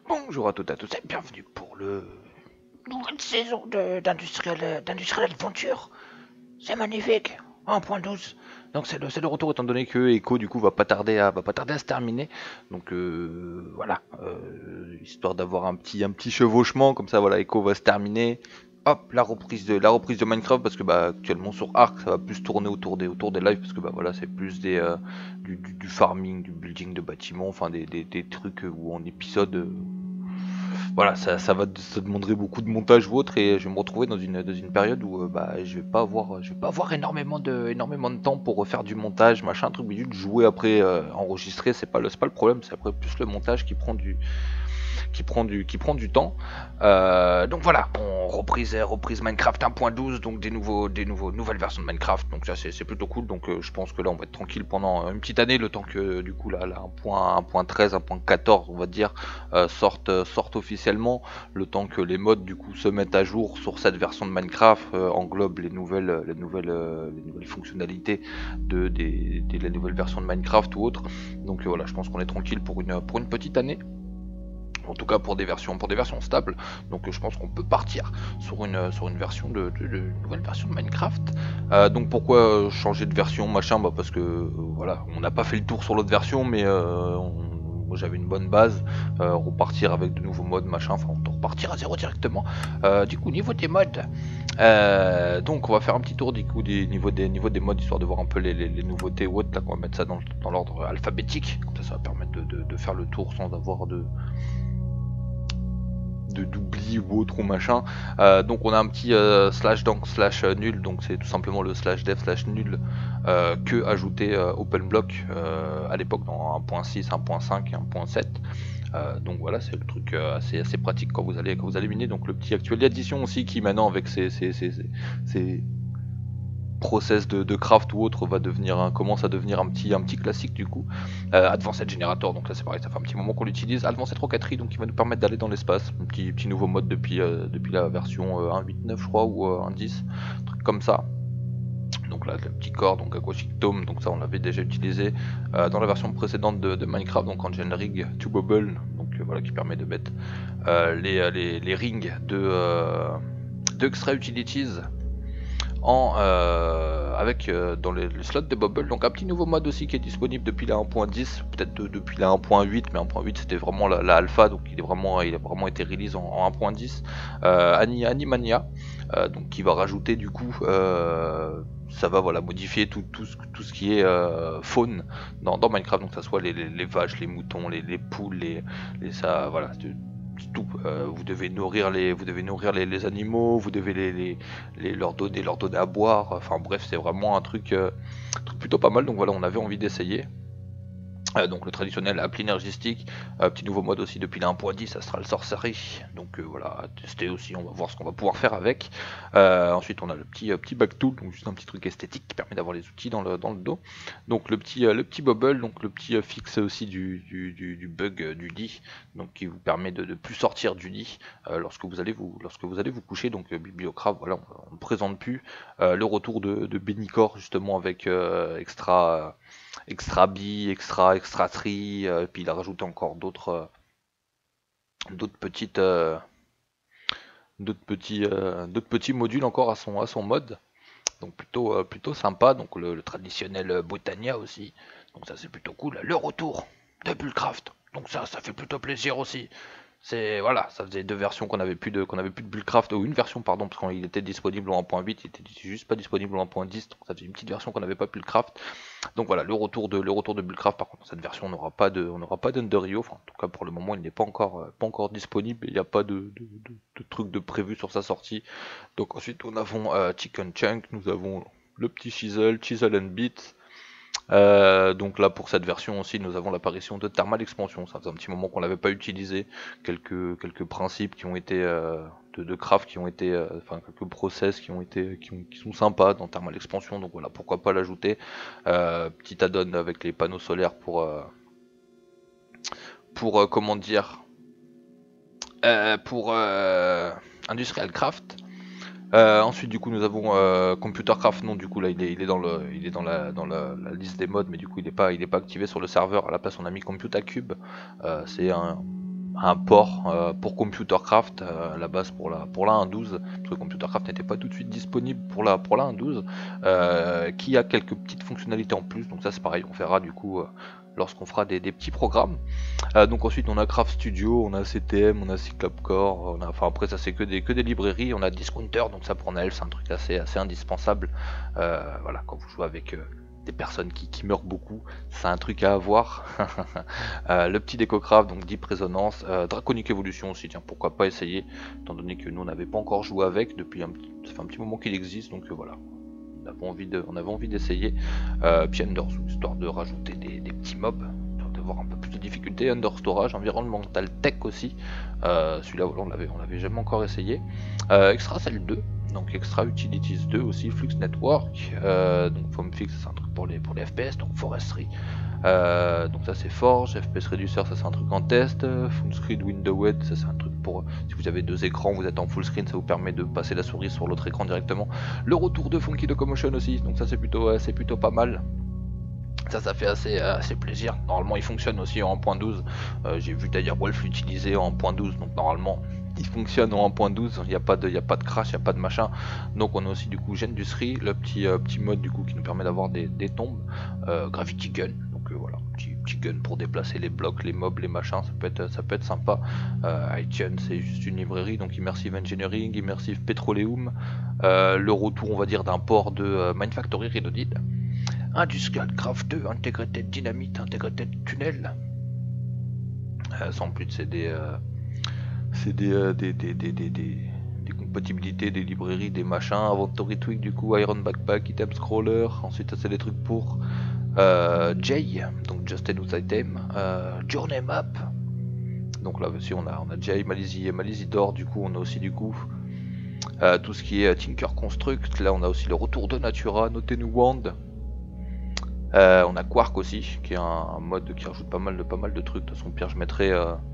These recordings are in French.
Bonjour à toutes et à tous et bienvenue pour le nouvelle saison d'Industrial Adventure. C'est magnifique. 1.12. Donc c'est le retour étant donné que Echo du coup va pas tarder à se terminer. Donc voilà, histoire d'avoir un petit chevauchement comme ça. Voilà, Echo va se terminer. Hop, la reprise de Minecraft parce que actuellement sur Arc ça va plus tourner autour des lives parce que voilà c'est plus du farming, du building de bâtiments, enfin des trucs où en épisode voilà, ça demanderait beaucoup de montage ou autre, et je vais me retrouver dans une période où je vais pas avoir énormément de temps pour refaire du montage, machin, truc bidule, jouer après, enregistrer, c'est pas le problème, c'est après plus le montage qui prend du temps. Donc voilà, on reprise Minecraft 1.12, donc nouvelles versions de Minecraft, donc ça c'est plutôt cool. Donc je pense que là on va être tranquille pendant une petite année, le temps que du coup là 1.13, 1.14 on va dire sortent officiellement, le temps que les mods du coup se mettent à jour sur cette version de Minecraft, englobe les nouvelles fonctionnalités de la nouvelle version de Minecraft ou autre. Donc voilà, je pense qu'on est tranquille pour une petite année, en tout cas pour des versions stables. Donc je pense qu'on peut partir sur une version une nouvelle version de Minecraft. Donc pourquoi changer de version, machin, parce que voilà, on n'a pas fait le tour sur l'autre version, mais moi j'avais une bonne base. Repartir avec de nouveaux modes, machin, enfin on peut repartir à zéro directement. Du coup, niveau des modes, donc on va faire un petit tour du coup des modes, histoire de voir un peu les nouveautés ou autres. Là, on va mettre ça dans l'ordre alphabétique, comme ça va permettre de faire le tour sans avoir d'oubli ou autre ou machin. Donc on a un petit slash donc slash nul, donc c'est tout simplement le slash dev slash nul que ajouté OpenBlock à l'époque dans 1.6, 1.5 et 1.7. Donc voilà, c'est le truc assez pratique quand vous allez miner. Donc le petit actuel addition aussi qui maintenant avec ses process de craft ou autre commence à devenir un petit classique du coup. Advanced Generator, donc là c'est pareil, ça fait un petit moment qu'on l'utilise. Advanced Rocketry, donc qui va nous permettre d'aller dans l'espace, un petit nouveau mode depuis la version 1.8.9 je crois, ou 1.10, un truc comme ça. Donc là le petit corps, donc Aquatic Tome, donc ça on l'avait déjà utilisé dans la version précédente de Minecraft, donc Engine Rig to Bubble, donc voilà, qui permet de mettre les rings de Extra Utilities avec dans les slots de bubble. Donc un petit nouveau mode aussi qui est disponible depuis la 1.10, peut-être depuis la 1.8, mais 1.8 c'était vraiment la alpha, donc il a vraiment été release en 1.10. Animania, donc qui va rajouter du coup ça va voilà modifier tout ce qui est faune dans Minecraft, donc que ça soit les vaches, les moutons, les poules, ça voilà, tout. Vous devez nourrir les animaux, vous devez leur donner à boire. Enfin bref, c'est vraiment un truc plutôt pas mal. Donc voilà, on avait envie d'essayer. Donc le traditionnel appli énergistique, petit nouveau mode aussi depuis la 1.10, Astral Sorcery. Donc voilà, à tester aussi, on va voir ce qu'on va pouvoir faire avec. Ensuite on a le petit back tool, donc juste un petit truc esthétique qui permet d'avoir les outils dans le dos. Donc le petit bubble, donc le petit fixe aussi du bug du lit, donc qui vous permet de plus sortir du lit lorsque vous allez vous coucher. Donc Bibliocraft, voilà, on ne présente plus. Le retour de Bénicor justement avec extra bi, extra tri, puis il a rajouté encore d'autres petites d'autres petits modules encore à son mode. Donc plutôt sympa. Donc le traditionnel Botania aussi. Donc ça c'est plutôt cool. Le retour de Bullcraft. Donc ça fait plutôt plaisir aussi. C'est voilà, ça faisait deux versions qu'on avait plus de Bullcraft, ou une version pardon, parce qu'il était disponible en 1.8, il était juste pas disponible en 1.10, donc ça faisait une petite version qu'on n'avait pas pu le craft. Donc voilà, le retour de Bullcraft. Par contre, dans cette version, on n'aura pas d'Underio, enfin en tout cas pour le moment il n'est pas encore disponible, il n'y a pas de truc de prévu sur sa sortie. Donc ensuite on avons Chicken Chunk, nous avons le petit Chisel and Beat. Donc là pour cette version aussi nous avons l'apparition de Thermal Expansion, ça faisait un petit moment qu'on l'avait pas utilisé, quelques principes qui ont été de craft qui ont été, enfin quelques process qui sont sympas dans Thermal Expansion, donc voilà pourquoi pas l'ajouter. Petit add-on avec les panneaux solaires pour comment dire, pour Industrial Craft. Ensuite du coup nous avons Computer Craft, non du coup là il est dans la liste des modes, mais du coup il est pas activé sur le serveur. À la place on a mis Computer Cube, c'est un un port pour Computercraft à la base pour la 1.12, parce que Computercraft n'était pas tout de suite disponible pour la 1.12, qui a quelques petites fonctionnalités en plus. Donc ça c'est pareil, on verra du coup lorsqu'on fera des petits programmes. Donc ensuite on a Craft Studio, on a CTM, on a Cyclope Core, enfin après ça c'est que des librairies, on a Discounter, donc ça pour Naël c'est un truc assez indispensable. Voilà, quand vous jouez avec des personnes qui meurent beaucoup, c'est un truc à avoir. Le petit Decocraft, donc Deep Resonance, Draconic Evolution aussi, tiens pourquoi pas essayer, étant donné que nous on n'avait pas encore joué avec, depuis ça fait un petit moment qu'il existe, donc voilà. On avait envie d'essayer. Puis Under, histoire de rajouter des petits mobs, de voir un peu plus de difficulté. Under Storage, Environmental Tech aussi. Celui-là, on l'avait jamais encore essayé. Extra Cell 2, donc Extra Utilities 2 aussi. Flux Network, donc FoamFix, c'est un truc pour les FPS, donc Forestry. Donc ça c'est Forge, FPS Reducer, ça c'est un truc en test, Full Screen Window-Wet, ça c'est un truc pour si vous avez deux écrans, vous êtes en full screen, ça vous permet de passer la souris sur l'autre écran directement. Le retour de Funky Locomotion aussi, donc ça c'est plutôt pas mal. Ça fait assez plaisir. Normalement il fonctionne aussi en 1.12, j'ai vu d'ailleurs Wolf l'utiliser en 1.12, donc normalement il fonctionne en 1.12, il n'y a pas de crash, il n'y a pas de machin. Donc on a aussi du coup Gendusry, le petit mode du coup qui nous permet d'avoir des tombes, Gravity Gun, donc voilà, petit gun pour déplacer les blocs, les mobs, les machins, ça peut être sympa. iTunes c'est juste une librairie, donc Immersive Engineering, Immersive Petroleum, le retour on va dire d'un port de Mindfactory Reloaded, Industrial Craft 2, Integrated Dynamite, Integrated Tunnel. Sans plus c'est des compatibilités, des librairies, des machins, Inventory Tweak du coup, Iron Backpack, Item Scroller, ensuite ça c'est des trucs pour Jay, donc Just Use Item, Journey Map, donc là aussi on a Jay, Malaisie d'or, du coup on a aussi du coup tout ce qui est Tinker Construct, là on a aussi le retour de Natura, Notenu Wand, on a Quark aussi, qui est un mode qui rajoute pas mal de trucs, de toute façon Pierre je mettrai...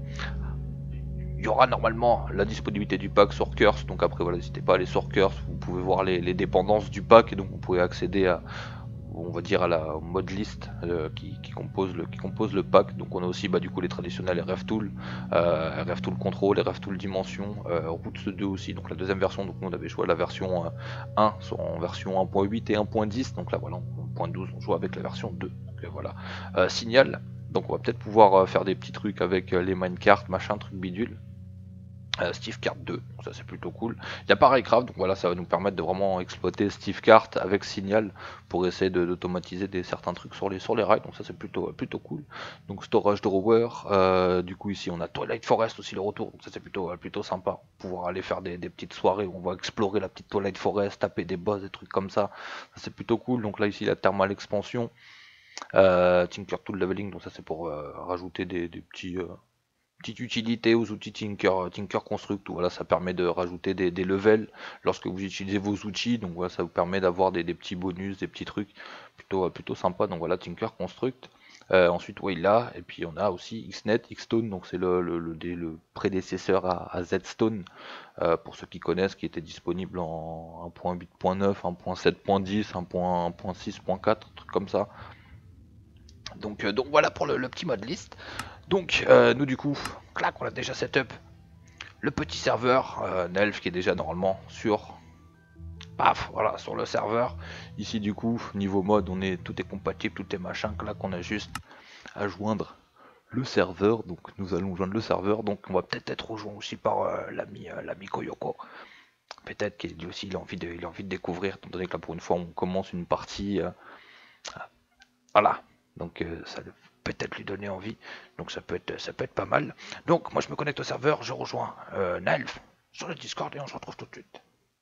il y aura normalement la disponibilité du pack sur Curse, donc après voilà, n'hésitez pas à aller sur Curse, vous pouvez voir les dépendances du pack et donc vous pouvez accéder à, on va dire, au mode list qui compose le pack. Donc on a aussi du coup les traditionnels RF Tool, RF Tool Control, RF Tool Dimension, Roots 2 aussi, donc la deuxième version, donc nous on avait joué à la version 1 en version 1.8 et 1.10, donc là voilà, en 1.12 on joue avec la version 2, donc voilà. Signal, donc on va peut-être pouvoir faire des petits trucs avec les minecarts, machin, truc bidule. Steve Cart 2, donc ça c'est plutôt cool. Il y a pareil Craft, donc voilà, ça va nous permettre de vraiment exploiter Steve Cart avec Signal pour essayer d'automatiser certains trucs sur les rails, donc ça c'est plutôt cool. Donc Storage Drawer, du coup ici on a Twilight Forest aussi le retour, donc ça c'est plutôt sympa, pouvoir aller faire des petites soirées où on va explorer la petite Twilight Forest, taper des boss, des trucs comme ça c'est plutôt cool. Donc là ici la Thermal Expansion, Tinker Tool Leveling, donc ça c'est pour rajouter des petite utilité aux outils Tinker Construct, voilà, ça permet de rajouter des levels lorsque vous utilisez vos outils, donc voilà, ça vous permet d'avoir des petits bonus, des petits trucs plutôt sympa, donc voilà, Tinker Construct. Ensuite Wayla, et puis on a aussi Xnet, Xstone, donc c'est le prédécesseur à Zstone, pour ceux qui connaissent, qui était disponible en 1.8.9, 1.7.10, 1.6.4, truc comme ça. Donc voilà pour le petit mode list. Donc nous du coup, clac, on a déjà setup le petit serveur, Nelf qui est déjà normalement sur le serveur. Ici du coup, niveau mode, tout est compatible, tout est machin, clac, on a juste à joindre le serveur. Donc nous allons joindre le serveur, donc on va peut-être être rejoint aussi par l'ami Koyoko. Peut-être qu'il aussi il a envie de découvrir, étant donné que là pour une fois on commence une partie. Voilà. Donc ça peut-être lui donner envie, donc ça peut être pas mal. Donc moi je me connecte au serveur, je rejoins Nelf sur le Discord et on se retrouve tout de suite.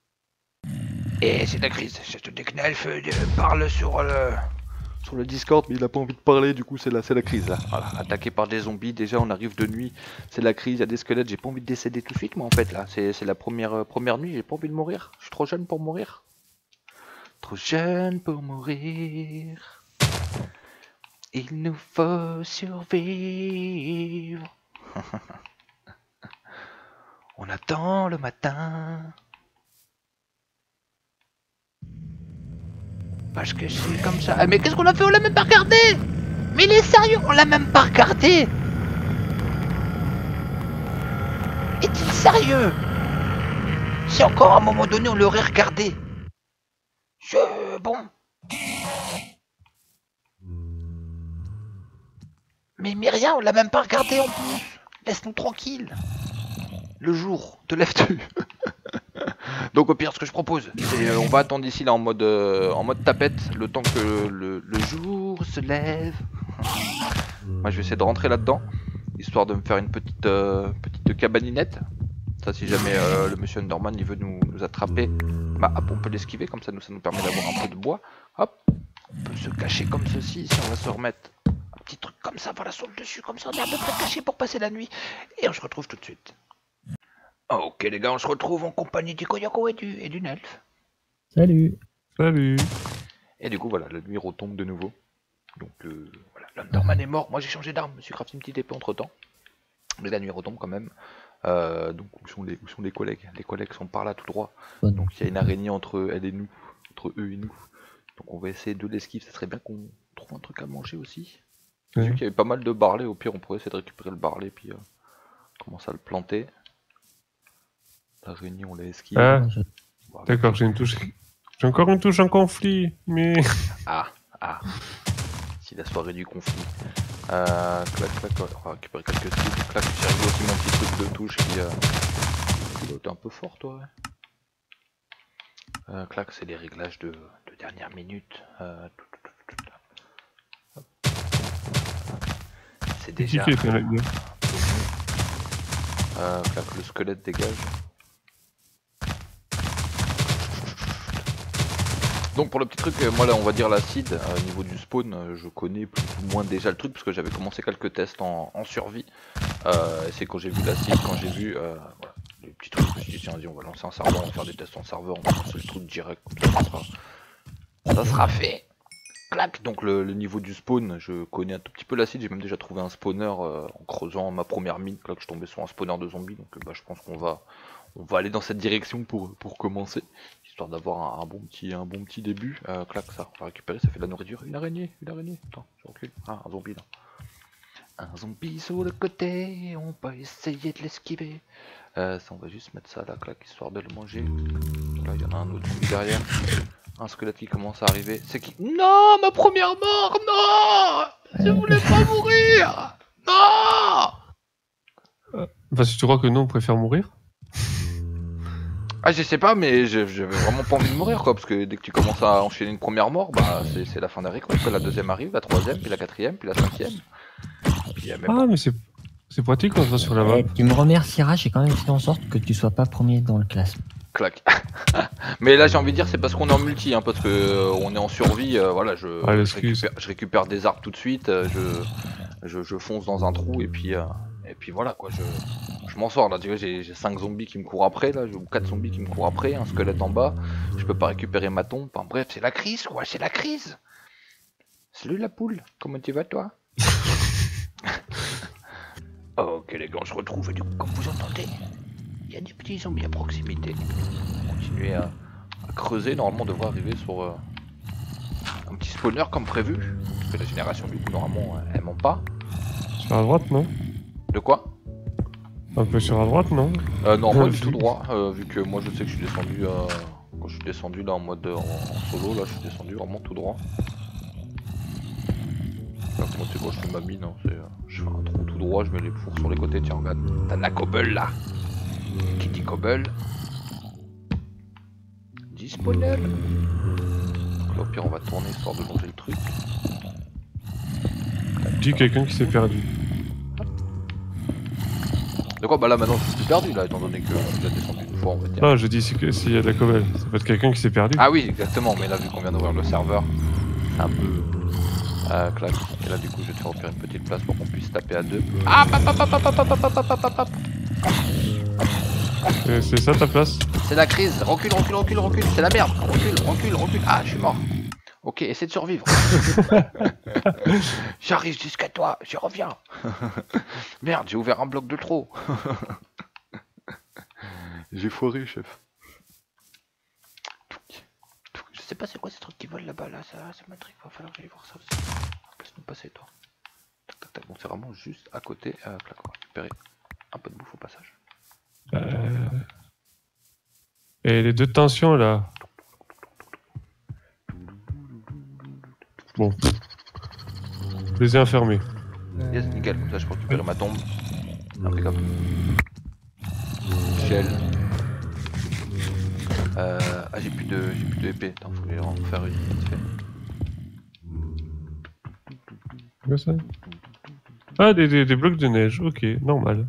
Et c'est la crise, je te dis que Nelf parle sur le Discord, mais il a pas envie de parler, du coup c'est la crise là. Voilà, attaqué par des zombies, déjà on arrive de nuit, c'est la crise, il y a des squelettes, j'ai pas envie de décéder tout de suite moi en fait là, c'est la première nuit, j'ai pas envie de mourir, je suis trop jeune pour mourir. Trop jeune pour mourir. Il nous faut survivre. On attend le matin. Parce que c'est comme ça. Ah, mais qu'est-ce qu'on a fait? On l'a même pas regardé. Mais il est sérieux, on l'a même pas regardé. sérieux. Si encore à un moment donné on l'aurait regardé. Bon. Mais rien, on l'a même pas regardé en plus. Laisse-nous tranquille. Le jour, te lèves-tu? Donc au pire, ce que je propose, c'est on va attendre ici là en mode tapette, le temps que le jour se lève. Moi je vais essayer de rentrer là-dedans, histoire de me faire une petite cabaninette. Ça si jamais le monsieur Underman il veut nous attraper, bah hop on peut l'esquiver, comme ça nous permet d'avoir un peu de bois. Hop, on peut se cacher comme ceci si on va se remettre. Un petit truc comme ça, voilà sur le dessus, comme ça on est à peu près caché pour passer la nuit. Et on se retrouve tout de suite. Ok les gars, on se retrouve en compagnie du Koyoko et du Nelf. Salut. Salut. Et du coup voilà, la nuit retombe de nouveau. Donc voilà, l'Underman est mort. Moi j'ai changé d'arme, je me suis crafté une petite épée entre temps. Mais la nuit retombe quand même. Donc où sont les collègues? Les collègues sont par là tout droit. Donc il y a une araignée entre elle et nous, entre eux et nous. Donc on va essayer de l'esquive. Ça serait bien qu'on trouve un truc à manger aussi. Vu qu'il y avait pas mal de barley, au pire on pourrait essayer de récupérer le barley puis commencer à le planter. L'araignée on l'a esquivé. Ah, d'accord, j'ai encore une touche en conflit, mais... Ah, si la soirée du conflit. Clac, on va récupérer quelques cibles. Clac, j'ai réglé aussi mon petit truc de touche qui est un peu fort toi. Ouais. Clac, c'est les réglages de dernière minute. C'est déjà... Clac, le squelette dégage. Donc pour le petit truc, moi là on va dire l'acide, au niveau du spawn, je connais plus ou moins déjà le truc parce que j'avais commencé quelques tests en survie. C'est quand j'ai vu l'acide, quand j'ai vu voilà, les petits trucs, je me suis dit tiens vas-y on va lancer un serveur, on va faire des tests en serveur, on va lancer le truc direct, comme ça sera fait. Clac, donc le niveau du spawn, je connais un tout petit peu l'acide, j'ai même déjà trouvé un spawner en creusant ma première mine, clac je tombais sur un spawner de zombies, donc je pense qu'on va aller dans cette direction pour commencer, histoire d'avoir un bon petit début. Clac, ça, on va récupérer, ça fait de la nourriture. Une araignée, attends, je recule. Ah, un zombie là. Un zombie sur le côté, on va essayer de l'esquiver. Ça, on va juste mettre ça là, clac, histoire de le manger. Là, il y en a un autre zombie derrière. Un squelette qui commence à arriver. C'est qui? Non, ma première mort, non! Je voulais pas mourir! Non! Enfin, si tu crois que non, on préfère mourir. Ah je sais pas mais j'avais vraiment pas envie de mourir quoi parce que dès que tu commences à enchaîner une première mort bah c'est la fin des récoltes. La deuxième arrive, la troisième, puis la quatrième, puis la cinquième. Puis ah mais c'est pratique quand on va sur la map. Tu me remercieras, j'ai quand même fait en sorte que tu sois pas premier dans le classement. Clac. Mais là j'ai envie de dire c'est parce qu'on est en multi parce que on est en survie, voilà je récupère des arbres tout de suite, je fonce dans un trou et puis voilà quoi, je m'en sors là, tu vois, j'ai 5 zombies qui me courent après là, ou 4 zombies qui me courent après, un squelette en bas, je peux pas récupérer ma tombe, enfin bref c'est la crise quoi, c'est la crise. Salut la poule, comment tu vas toi? Ok les gars, on se retrouve et du coup comme vous entendez, il y a des petits zombies à proximité. Continuer à creuser, normalement on devrait arriver sur un petit spawner comme prévu, parce que la génération du coup normalement elle ment pas. Sur la droite non? De quoi? Un peu sur la droite, non? Non, pas du tout droit, vu que moi je sais que je suis descendu quand je suis descendu là en mode en solo, là je suis descendu vraiment tout droit. Là, moi c'est quoi, je fais ma mine, hein, je fais un trou tout droit, je mets les fours sur les côtés, tiens regarde, t'as de la cobble là. Qui dit cobble? Disponible. Donc là au pire on va tourner histoire de manger le truc. Dis quelqu'un qui s'est perdu. De quoi? Bah là maintenant je suis perdu là étant donné que j'ai descendu une fois on va dire. Non je dis s'il y a de la cobble, ça peut être quelqu'un qui s'est perdu. Ah oui exactement, mais là vu qu'on vient d'ouvrir le serveur, c'est un peu... clac, et là du coup je vais te faire opérer une petite place pour qu'on puisse taper à deux. Ah c'est ça ta place? c'est la crise, recule, c'est la merde, recule, ah je suis mort. Ok, essaie de survivre. J'arrive jusqu'à toi, je reviens. Merde, j'ai ouvert un bloc de trop. J'ai foiré, chef. Je sais pas c'est quoi ces trucs qui volent là-bas, là, ça m'intrigue, va falloir que j'aille voir ça aussi. Laisse-nous passer, toi. Tac, tac, tac. Bon, c'est vraiment juste à côté. Clac, on va récupérer un peu de bouffe au passage. Et les deux tensions là. Bon. Je les ai enfermés. Yes, nickel, comme ça je peux récupérer ma tombe. Impeccable. Shell. Ah, j'ai plus de épée. Attends, faut en faire une vite fait. Quoi ça? Ah, des blocs de neige, ok, normal.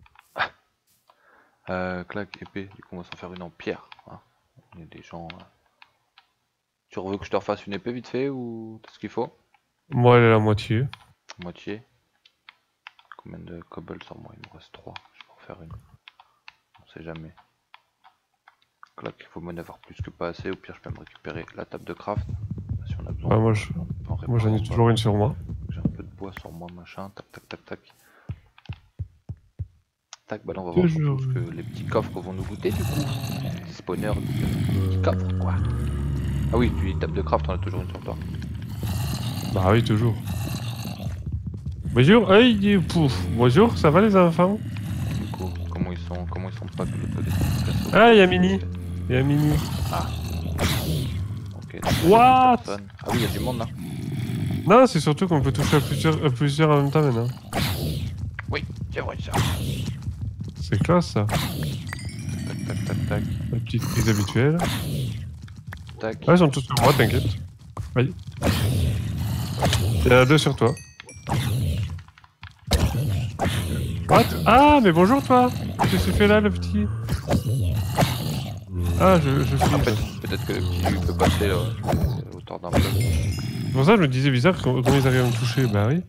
Clac, épée. Du coup, on va s'en faire une en pierre. Hein. Il y a des gens. Tu veux que je te refasse une épée vite fait ou t'as ce qu'il faut? Moi, elle est la moitié. Moitié. Combien de cobble sur moi? Il me reste 3. Je peux en faire une. On sait jamais. Clac, il faut m'en avoir plus que pas assez. Au pire, je peux me récupérer la table de craft. Si on a besoin. Ah, moi, j'en ai toujours une sur moi. J'ai un peu de bois sur moi, machin. Tac, tac, tac, tac. Tac, bah là, on va voir surtout ce que les petits coffres vont nous goûter du coup. Des spawners, des petits coffres, quoi. Ah oui, tu dis table de craft, on a toujours une sur toi. Bah oui, toujours. Bonjour, hey, pouf. Bonjour, ça va les enfants? Du coup, comment ils sont pas de l'autre côté? Ah, y'a Mini. Y'a Mini. Ah. Ok. What? Ah oui, il y a du monde là. Non, c'est surtout qu'on peut toucher à plusieurs en même temps maintenant. Oui, c'est vrai ça. C'est classe ça. Tac, tac, tac, tac. La petite prise habituelle. Tac. Ah, ils sont tous sur moi, t'inquiète. Oui. Il y en a deux sur toi. What? Ah, mais bonjour toi! Qu'est-ce que tu fais là, le petit? Ah, je suis. En fait, peut-être que le petit lui peut passer là, à hauteur d'un bloc. C'est pour ça que je me disais bizarre comment ils arrivent à me toucher. Bah oui.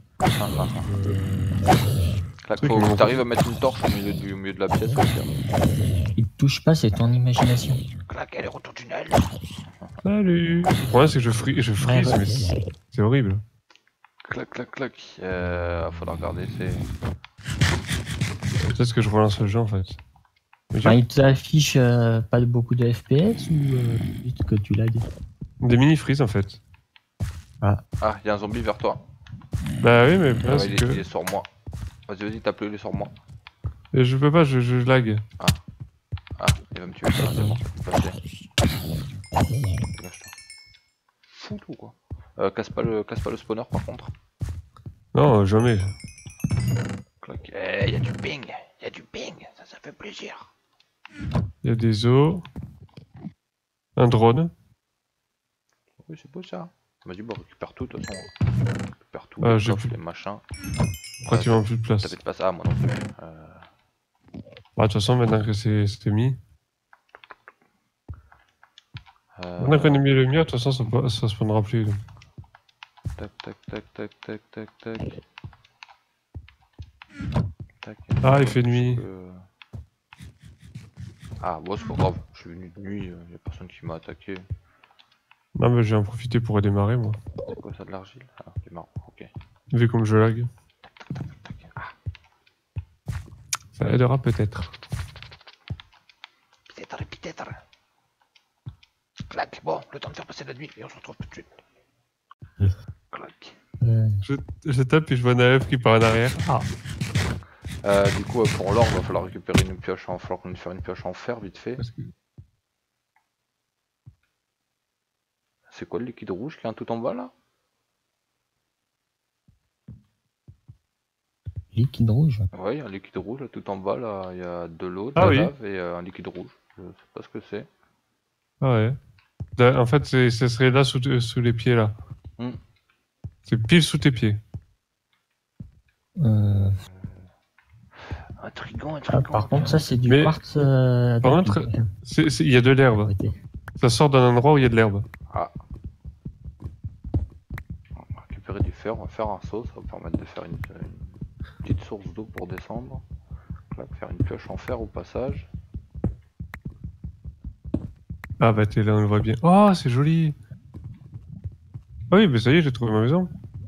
Clac, faut que t'arrives à mettre une torche au milieu de la pièce. Il te touche pas, c'est ton imagination. Clac, elle est retour tunnel. Salut! Le problème, c'est que je frise, mais c'est horrible. Clac, clac, clac. Faudra regarder, c'est. Peut-être que je relance le jeu en fait. Enfin, il t'affiche pas beaucoup de FPS ou juste que tu lags? Des mini-freeze en fait. Ah, il y a un zombie vers toi. Bah oui, mais Ah, c'est il est sur moi. Vas-y, tape-le, il est sur moi. Et je peux pas, je lag. Ah, il va me tuer. Ah, c'est bon, dégage-toi. Fou tout quoi. Casse pas le spawner par contre. Non, jamais. Clac. Eh, y a du ping, ça fait plaisir. Il y a des os. Un drone. Oui, c'est beau ça. Vas-y, bon, récupère tout de toute façon. Récupère tout, Ah, les j'ai coffres, plus. les machins. Pratiquement plus de place. T'avais pas ça, moi non plus. Bah, de toute façon, maintenant que c'était mis. Maintenant qu'on a mis le mien, de toute façon, ça spawnera plus. Donc. Tac, tac, tac, tac, tac, tac, tac. Tac. Ah, il fait nuit. Ah, bon, c'est pas grave. Je suis venu de nuit, y a personne qui m'a attaqué. Non, mais j'ai en profité pour redémarrer, moi. C'est quoi ça, de l'argile? Ah, c'est marrant, ok. Vu comme je lag. Ah. Ça aidera peut-être. Peut-être. Clac, bon, le temps de faire passer la nuit et on se retrouve tout de suite. Clac. Je tape et je vois Naef qui part en arrière. Ah. Du coup, pour l'or, il va falloir récupérer une pioche en fer, vite fait. C'est quoi le liquide rouge qui est tout en bas là? Liquide rouge? Ouais, un liquide rouge là, tout en bas là, il y a de l'eau, de Ah la oui. lave et un liquide rouge. Je sais pas ce que c'est. Ah ouais. En fait, ce serait là sous les pieds là. C'est pile sous tes pieds. Intriguant. Par contre, ça c'est du quartz. Par contre, il y a de l'herbe. Ça sort d'un endroit où il y a de l'herbe. Ah. On va récupérer du fer, on va faire un seau, ça va permettre de faire une petite source d'eau pour descendre. Là, faire une pioche en fer au passage. Ah bah t'es là, on le voit bien. Oh, c'est joli. Ah oui, mais ça y est, j'ai trouvé ma maison.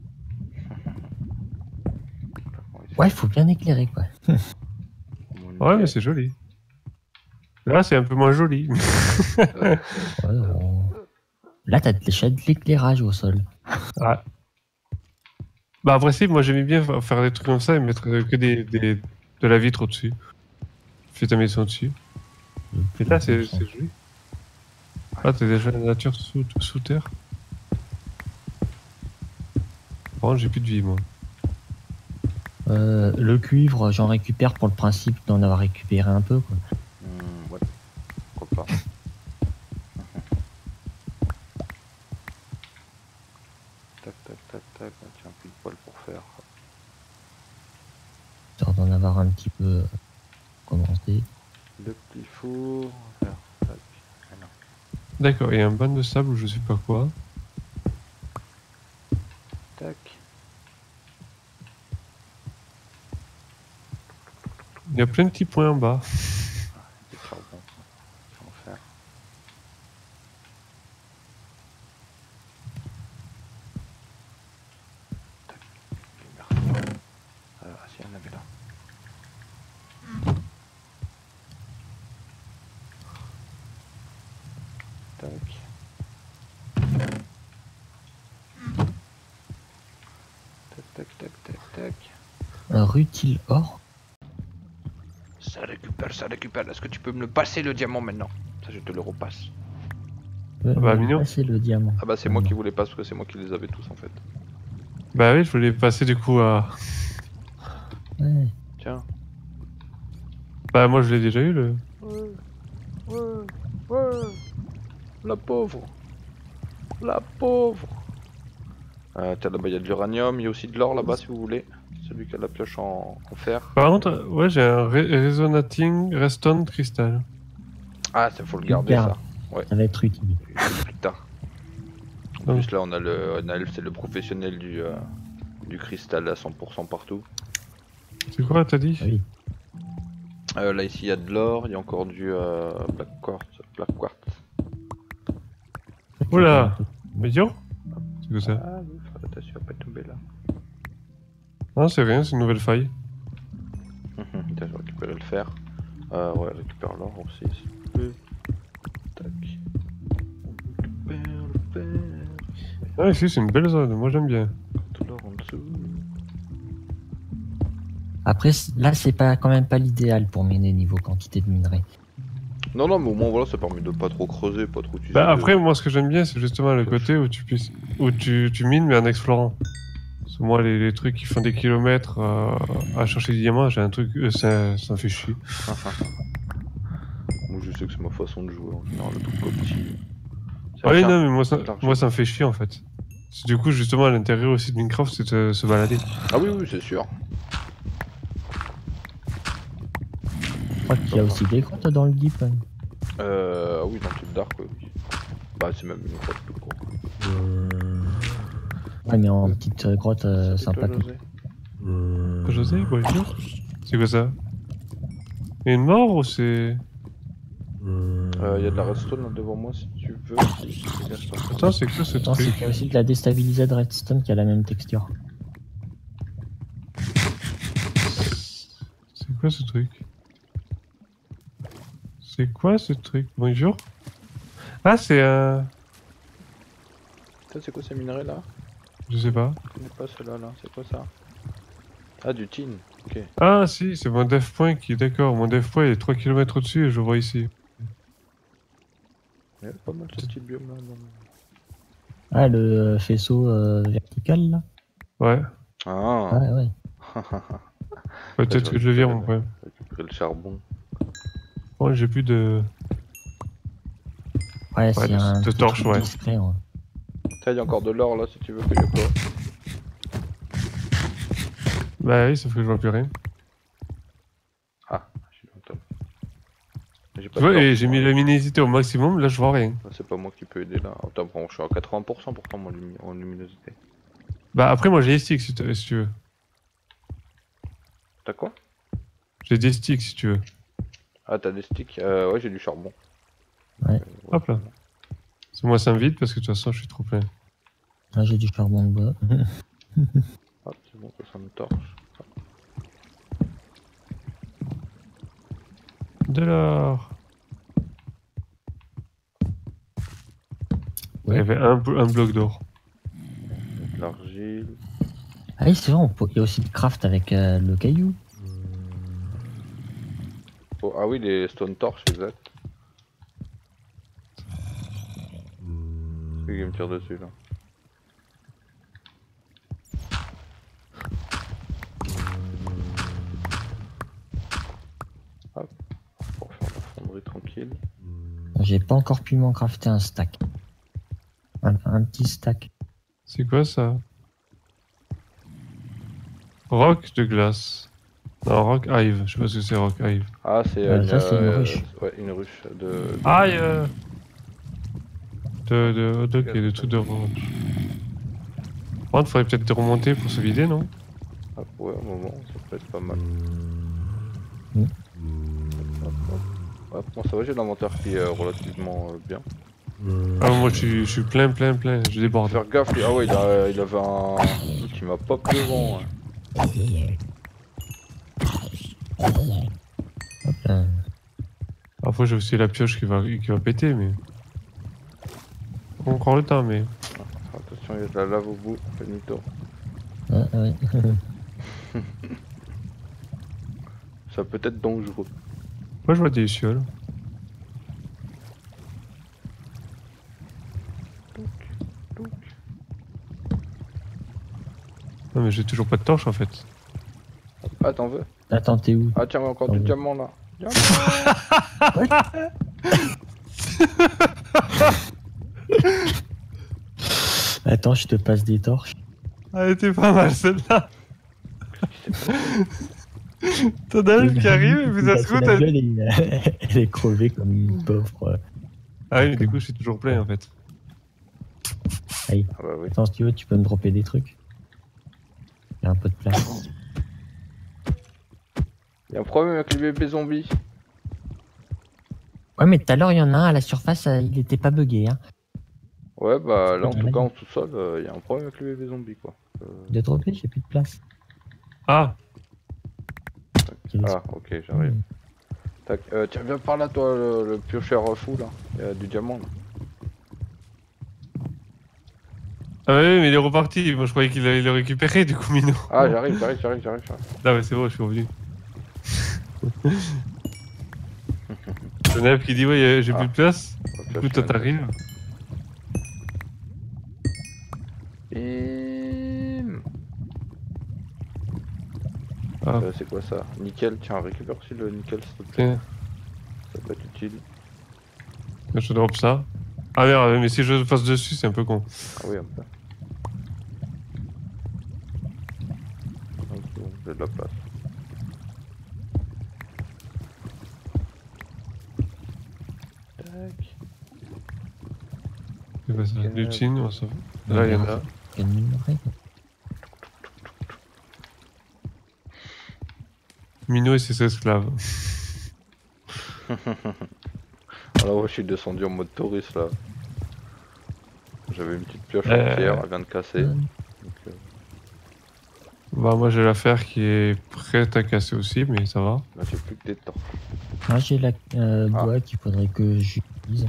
Ouais, il faut bien éclairer quoi. Ouais, mais c'est joli. Là, c'est un peu moins joli. Là, t'as déjà de l'éclairage au sol. Ah. Bah après si, moi j'aimais bien faire des trucs comme ça et mettre que de la vitre au-dessus. fais ta maison dessus. Et là, c'est joli. Ah, t'as déjà la nature sous terre. Par contre, j'ai plus de vie, moi. Le cuivre, j'en récupère pour le principe d'en avoir récupéré un peu, quoi. Ouais, pourquoi pas. Tac, tac, tac, tac. Tiens, plus de poil pour faire. Histoire d'en avoir un petit peu commencé. Le petit four. Tac. Ah non. D'accord, il y a un banc de sable ou je sais pas quoi. Tac. Il y a plein de petits points en bas. Des charbons. On va en faire. Tac. Merci. Ah si, on avait là. Tac. Tac, tac, tac, tac, tac. Rutile or. Ça récupère. Est-ce que tu peux me le passer le diamant maintenant? Ça, je te le repasse. Bah, mignon. C'est le diamant. Ah bah c'est moi qui voulais pas parce que c'est moi qui les avais tous en fait. Bah oui, je voulais passer du coup à... Ouais. Tiens. Bah moi je l'ai déjà eu le... Ouais. La pauvre. La pauvre. Tiens, là-bas il y a de l'uranium, il y a aussi de l'or là-bas si vous voulez. Celui qui a la pioche en fer. Par contre, ouais, j'ai un Resonating Redstone Crystal. Ah, ça faut le garder ça. Ouais. Ça va être utile. Plus tard. En plus là on a le Elf, c'est le professionnel du cristal à 100% partout. C'est quoi t'as dit? Oui. Là ici il y a de l'or, il y a encore du black quartz. Oula, mais dis c'est quoi ça? Ah oui, faut attention à pas tomber là. Non, c'est rien, c'est une nouvelle faille. Tiens, je vais récupérer le fer. Ouais, récupère l'or aussi, s'il te plaît. Tac. On récupère le fer. Ah, ici, c'est une belle zone, moi j'aime bien. Tout l'or en dessous. Après, là, c'est pas quand même pas l'idéal pour miner niveau quantité de minerais. Non, mais au moins, voilà, ça permet de pas trop creuser, pas trop utiliser. Bah, après, moi, ce que j'aime bien, c'est justement le côté où tu mines, mais en explorant. Parce que moi, les trucs qui font des kilomètres à chercher des diamants, j'ai un truc, ça me fait chier. Moi, je sais que c'est ma façon de jouer en général, le truc comme petit. Oui, non, mais moi, ça me fait chier en fait. Du coup, justement, à l'intérieur aussi de Minecraft, c'est de se balader. Ah oui, c'est sûr. Je crois qu'il y a aussi des grottes dans le deep. Oui, dans le dark, oui. Bah, c'est même une grotte tout court. Ouais, mais en petite grotte sympa. José, bonjour. C'est quoi ça? Il y a une mort ou c'est... Il y a de la redstone là devant moi si tu veux. Attends, c'est quoi ce Non, truc? c'est aussi de la déstabilisée de redstone qui a la même texture. C'est quoi ce truc? C'est quoi ce truc? Bonjour. Ah, c'est un... C'est quoi ces minerais là? Je sais pas. Je connais pas ceux-là là, c'est quoi ça? Ah, du tin, ok. Ah si, c'est mon dev point qui est d'accord. Mon dev point il est 3 km au-dessus et je le vois ici. Il y a pas mal ce petit biome là. Ah, le faisceau vertical là. Ouais. Ah, Ouais. Peut-être que je le vire mon point. Récupérer le charbon. Oh, j'ai plus de... Ouais, c'est un de torche, truc ouais. discret, ouais. Tiens, il y a encore de l'or là si tu veux que je quoi. Bah oui, sauf que je vois plus rien. Ah, je suis dans le top. Tu vois, et j'ai mis la luminosité au maximum, là je vois rien. C'est pas moi qui peux aider là. Attends, bon, je suis à 80% pourtant en luminosité. Bah après moi j'ai des sticks si tu veux. T'as quoi? J'ai des sticks si tu veux. Ah, t'as des sticks? Ouais, j'ai du charbon. Ouais. Hop là. Moi ça me vide parce que de toute façon je suis trop plein. Là, j'ai du charbon de bois. Ah, c'est bon, ça me torche. De l'or. Ouais. Il y avait un bloc d'or. De l'argile. Ah oui, c'est vrai, il y a aussi le craft avec le caillou. Ah oui, les stone torch, exact. Lui qui me tire dessus là. Hop, pour faire la fonderie tranquille. J'ai pas encore pu m'en crafter un stack. Un petit stack. C'est quoi ça? Roc de glace. Non, Rock Hive. Je sais pas ce que c'est Rock Hive. Ah, c'est Ça, c'est une ruche. Ouais, une ruche de... Aïe ok, de trucs de roche. Par contre, faudrait peut-être remonter pour se vider, non? Ah, ouais, un moment, ça peut être pas mal. Mm. Hop, bon, ça va, j'ai l'inventaire qui est relativement bien. Ah, moi je suis plein, je déborde. Faire gaffe, lui. Ah ouais, il avait un... qui m'a pop devant. Ouais. Hop là. Après, j'ai aussi la pioche qui va péter, mais. Encore le temps, mais. Attention, il y a de la lave au bout, fais demi-tour. Ouais. Ça peut être dangereux. Moi, je vois des lucioles. Non, mais j'ai toujours pas de torche en fait. Ah, t'en veux? Attends, t'es où? Ah, tiens, encore du diamant là. Diamant. Attends, je te passe des torches. Elle était pas mal celle-là. T'en as une qui arrive et puis ça se La gueule, elle est crevée comme une pauvre. Ah oui, mais du coup, je suis toujours plein en fait. Aïe. Ah bah oui. Attends, si tu veux, tu peux me dropper des trucs. Il y a un peu de place. Y'a un problème avec les bébés zombies. Ouais, mais tout à l'heure, il y en a un à la surface, il était pas bugué. Hein. Ouais, bah là en Ouais, tout là, cas en sous-sol, y'a un problème avec les bébés zombies quoi. De dropper, j'ai plus de place. Ah, Ah, ok, j'arrive. Tac, tiens, viens par là toi, le piocheur fou là. Y'a du diamant là. ah oui, mais il est reparti. Moi, je croyais qu'il allait le récupérer du coup, Mino. Ah, j'arrive. Ah, ouais, c'est bon, je suis revenu. Genève qui dit ouais, j'ai plus de place. Du coup, toi t'arrives. Bim. Ah, C'est quoi ça? Nickel, tiens, récupère aussi le nickel s'il te plaît. tiens, Ça peut être utile. je drop ça. Ah merde, mais si je passe dessus, c'est un peu con. Ah oui, un peu. Donc, bon, j'ai de la place. Tac. C'est pas ça. Du tin, on s'en fout. Là, il y en a. Quel minerai. Mino et ses esclaves. Alors ouais, je suis descendu en mode touriste là. J'avais une petite pioche en pierre, elle vient de casser. Donc, Bah, moi, j'ai l'affaire qui est prête à casser aussi, mais ça va. là j'ai plus que des torches. Moi, j'ai la bois qu'il faudrait que j'utilise.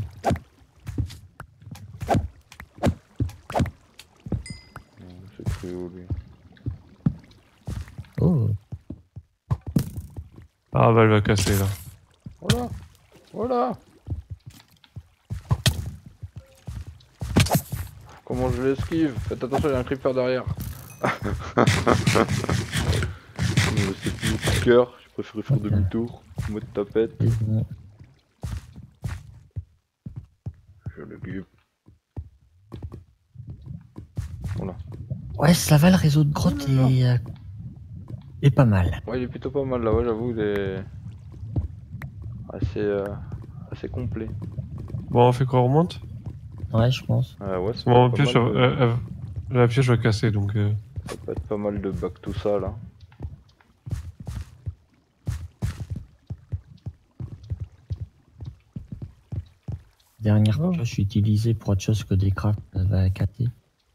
C'est cru où lui? Oh, Ah, bah, elle va casser là. Voilà. Voilà. Comment je l'esquive? Faites attention, il y a un creeper derrière. C'est plus mon petit cœur, j'ai préféré faire demi-tour. Mode tapette. c'est bon. Je le gueule. Voilà. Ouais, ça va, le réseau de grottes est pas mal. Ouais, il est plutôt pas mal là, ouais, j'avoue, il est assez complet. Bon, on fait quoi, on remonte? Ouais, je pense. Ouais, C'est bon, pas mal la pioche va casser donc. ça peut être pas mal de bugs tout ça là. Dernière fois, je suis utilisé pour autre chose que des crafts, ça va casser.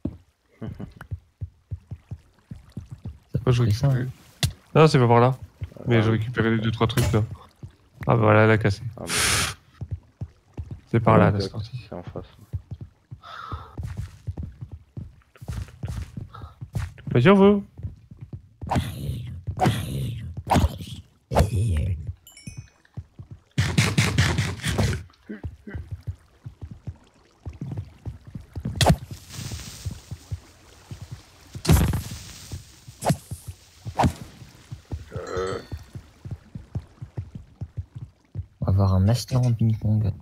Moi, je fait ça, récupère. Non, c'est pas par là. Mais Ah, je récupérais les 2-3 trucs là. Ah, bah voilà, elle a cassé. ah, bah, C'est par là, la exact, sortie. c'est en face. Bah, sur vous. On va avoir un master en ping-pong.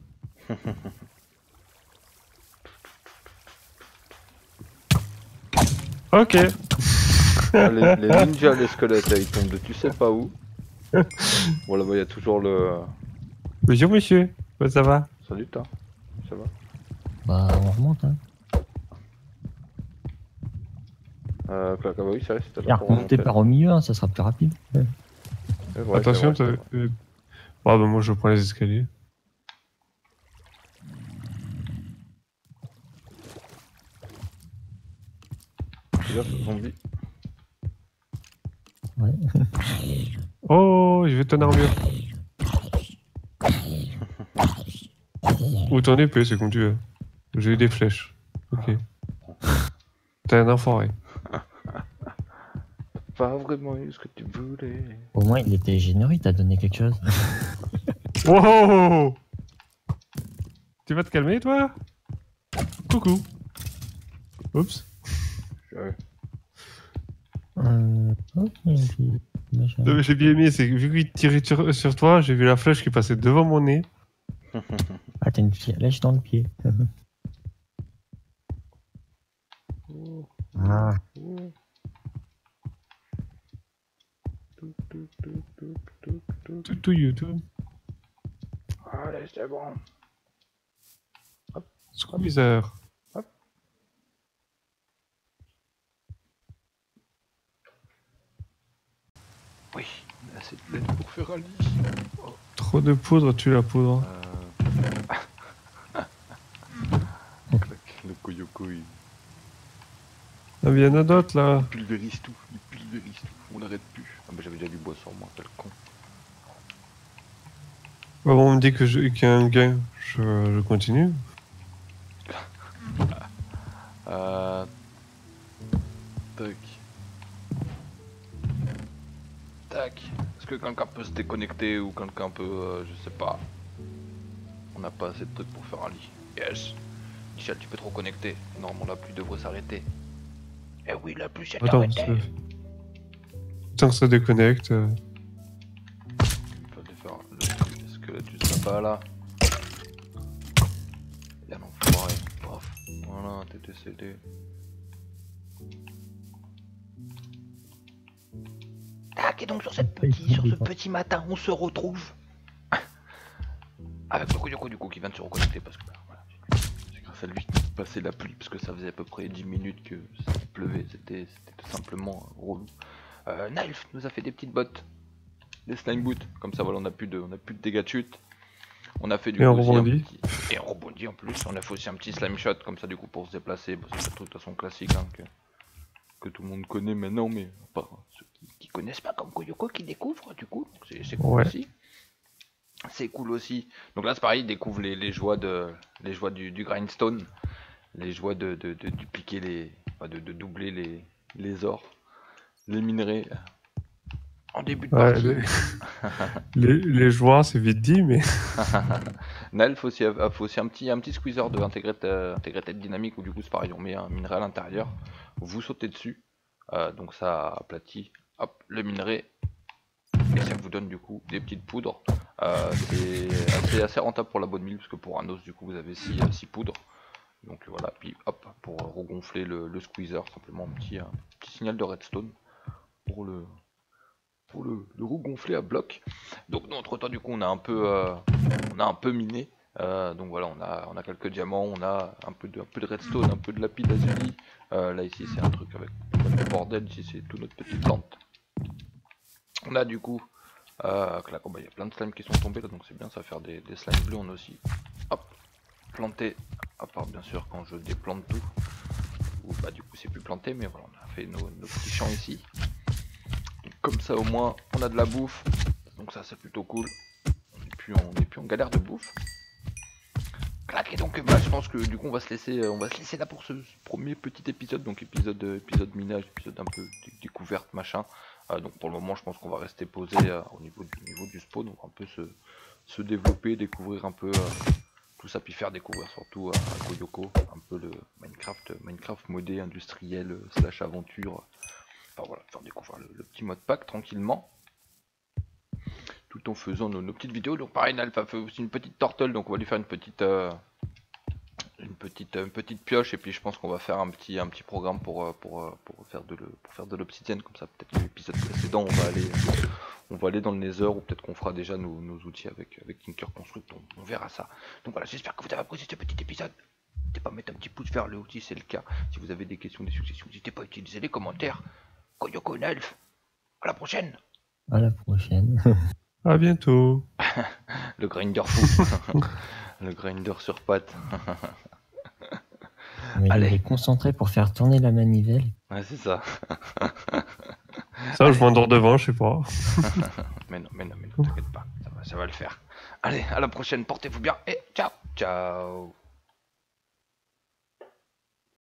Ok. Les ninjas, les squelettes, ils tombent de tu sais pas où. Bon, là-bas, il y a toujours le. Bonjour monsieur. Ouais, ça va? Salut, toi. Ça va? Bah, on remonte, hein. Bah oui, c'est vrai, c'était Et là pour remonter remonter. par au milieu, hein, ça sera plus rapide. Ouais, c'est Attention, vrai, c'est vrai. Ah bah moi je prends les escaliers. Fais gaffe, zombie. Ouais. Oh, je vais ton armure. Ou ton épée, c'est comme tu veux. J'ai eu des flèches. Ok. T'es un enfoiré. Pas vraiment eu ce que tu voulais. Au moins, il était généreux, il t'a donné quelque chose. Wow! Tu vas te calmer, toi? Coucou. Oups. Ouais. Ok, puis, machin. Non, mais j'ai bien aimé, c'est que vu qu'il tirait sur toi, j'ai vu la flèche qui passait devant mon nez. Ah, t'as une flèche dans le pied. Ah, Tout YouTube. Allez, c'est bon. Squeezer. Oui, assez de laine pour faire un lit. Trop de poudre, tue la poudre. Clac, le Koyoko, il Ah, mais il y en a d'autres là. pulvérise tout, on n'arrête plus. Ah bah j'avais déjà du bois sur moi, quel con. Bah, bon, on me dit que qu'il y a un gain. Je continue. Tac. Tac. Est-ce que quelqu'un peut se déconnecter ou quelqu'un peut, je sais pas. On n'a pas assez de trucs pour faire un lit. Yes. Michel, tu peux te reconnecter. Normalement la pluie devrait s'arrêter. Eh oui, la pluie s'est Attends, arrêtée. tant que ça déconnecte. Fallait faire le squelette juste là-bas là. Y'a l'enfoiré. Paf. Voilà, t'es décédé. Tac, et donc sur ce petit matin, on se retrouve avec le Koyoko du coup qui vient de se reconnecter parce que voilà, c'est grâce à lui passer la pluie parce que ça faisait à peu près 10 minutes que ça pleuvait, c'était tout simplement relou. Nilf nous a fait des petites bottes, des slime boots, comme ça voilà on a plus de dégâts de chute. On a fait du Et coup on aussi rebondit. et on rebondit en plus, on a fait aussi un petit slime shot comme ça du coup pour se déplacer, bon, c'est un truc de toute façon classique hein, que tout le monde connaît maintenant mais pas ceux qui connaissent pas comme Koyoko qui découvrent du coup, c'est cool Ouais. aussi. C'est cool aussi. Donc là c'est pareil, ils découvrent les joies du grindstone, les joies de dupliquer de doubler les ors, les minerais en début de Ouais, partie. les joies, c'est vite dit, mais. Nelf aussi a fait aussi un petit squeezer de intégrité dynamique où du coup c'est pareil, on met un minerai à l'intérieur, vous sautez dessus, donc ça aplatit hop, le minerai et ça vous donne du coup des petites poudres. C'est assez rentable pour la bonne mine parce que pour un os du coup vous avez 6 poudres. Donc voilà, puis hop, pour regonfler le squeezer, simplement un petit signal de redstone pour le regonfler à bloc. Donc nous entre temps du coup on a un peu miné. Donc voilà, on a quelques diamants, on a un peu de redstone, un peu de lapis lazuli. Là ici c'est un truc avec le bordel, ici c'est toute notre petite plante. On a du coup clac, oh bah, y a plein de slimes qui sont tombés là, donc c'est bien, ça va faire des slimes bleus. On a aussi hop, planté, à part bien sûr quand je déplante tout, ou bah du coup c'est plus planté, mais voilà, on a fait nos petits champs ici. Donc, comme ça au moins on a de la bouffe, donc ça c'est plutôt cool. On est plus en galère de bouffe. Clac, et donc bah, je pense que du coup on va se laisser là pour ce premier petit épisode, donc épisode minage, épisode un peu découverte machin. Donc pour le moment je pense qu'on va rester posé au niveau du spawn, on va un peu se développer, découvrir un peu tout ça, puis faire découvrir surtout à Koyoko un peu le Minecraft modé industriel slash aventure. Enfin voilà, faire découvrir le petit mode pack tranquillement. tout en faisant nos petites vidéos. Donc pareil, Nalf a fait aussi une petite tortelle, donc on va lui faire une petite pioche, et puis je pense qu'on va faire un petit programme pour faire de l'obsidienne, comme ça peut-être que l'épisode précédent on va aller dans le Nether, ou peut-être qu'on fera déjà nos outils avec Tinker Construct, on verra ça. Donc voilà, j'espère que vous avez apprécié ce petit épisode. N'hésitez pas à mettre un petit pouce vers le haut si c'est le cas. Si vous avez des questions, des suggestions, n'hésitez pas à utiliser les commentaires. Koyoko Nalf, à la prochaine. À la prochaine. À bientôt. Le grinder fou. Le grinder sur pattes. Mais Allez. il est concentré pour faire tourner la manivelle. Ouais, c'est ça. Ça, je m'endors devant, je sais pas. mais non, t'inquiète pas, ça va le faire. Allez, à la prochaine, portez-vous bien et ciao, ciao.